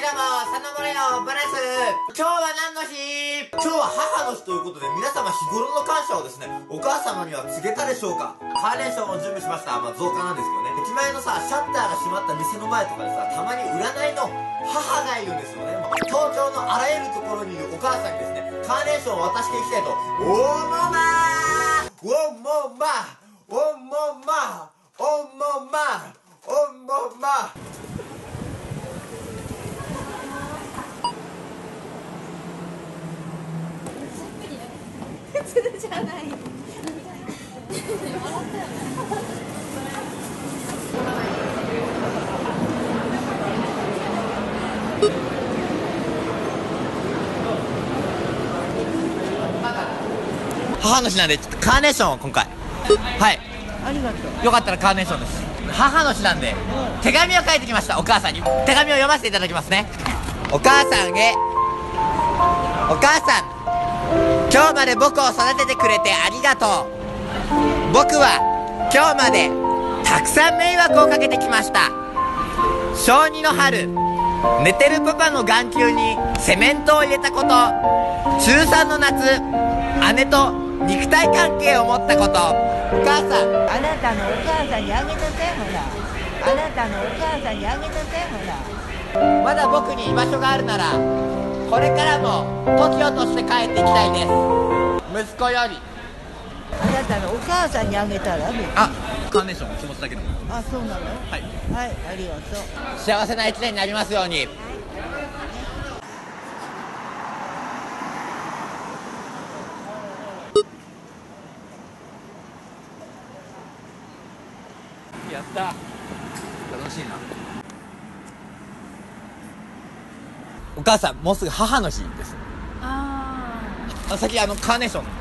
どうも、サノモレよ、バラス。今日は何の日？今日は母の日ということで、皆様日頃の感謝をですね、お母様には告げたでしょうか？カーネーションを準備しました。造花なんですけどね。駅前のさ、シャッターが閉まった店の前とかでさ、たまに占いの母がいるんですよね。東京のあらゆるところにいるお母さんにですね、カーネーションを渡していきたいと思うまーおもまおもまおもまおもま普通じゃない。 母の日なんで、ちょっとカーネーションを今回。はい。 ありがとう。 よかったらカーネーションです。母の日なんで、手紙を書いてきました、お母さんに。手紙を読ませていただきますね。お母さんへ。お母さん。今日まで僕を育ててくれてありがとう。僕は今日までたくさん迷惑をかけてきました。小2の春、寝てるパパの眼球にセメントを入れたこと、中3の夏、姉と肉体関係を持ったこと。お母さん、 あなたのお母さんにあげなさい、ほら。あなたのお母さんにあげなさい、ほら。 まだ僕に居場所があるなら、これからも TOKIO として帰っていきたいです。息子より。 あなたのお母さんにあげたらね。 あ、カーネーション気持ちだけでも。 あ、そうなの。 はい、 はい、ありがとう。 幸せな一年になりますように。やった、楽しいな。お母さん、もうすぐ母の日です。先カーネーションです。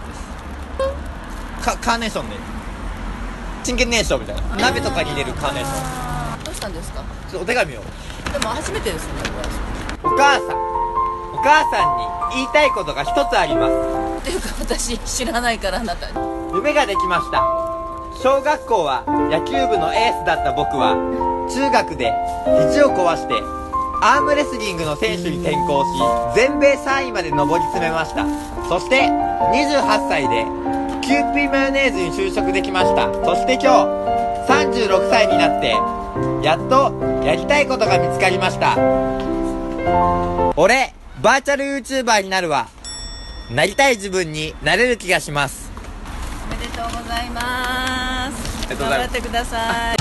カーネーションで真剣ネーションみたいな、鍋とかに入れるカーネーション。 どうしたんですか？ ちょっとお手紙を。 でも初めてですね。 お母さんに言いたいことが一つあります。 っていうか私知らないから、あなたに。 夢ができました。小学校は野球部のエースだった僕は、中学で肘を壊してアームレスリングの選手に転向し、全米3位まで上り詰めました。そして28歳でキューピーマヨネーズに就職できました。そして今日36歳になってやっとやりたいことが見つかりました。俺バーチャル YouTuber になるわ。なりたい自分になれる気がします。 おめでとうございます。 ありがとうございます。 頑張ってください。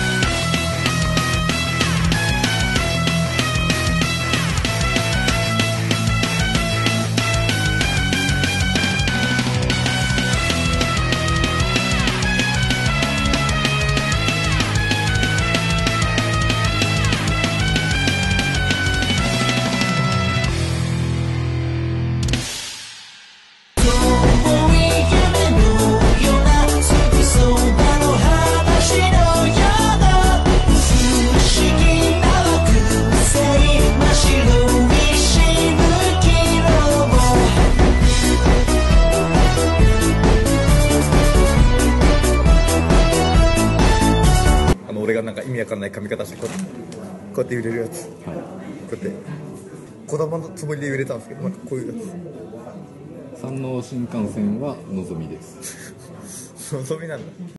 俺がなんか意味わかんない髪型してこうやって揺れるやつ、はい、こうやって小玉のつもりで揺れたんですけど、なんかこういうやつ。 山王新幹線はのぞみです。 のぞみなんだ。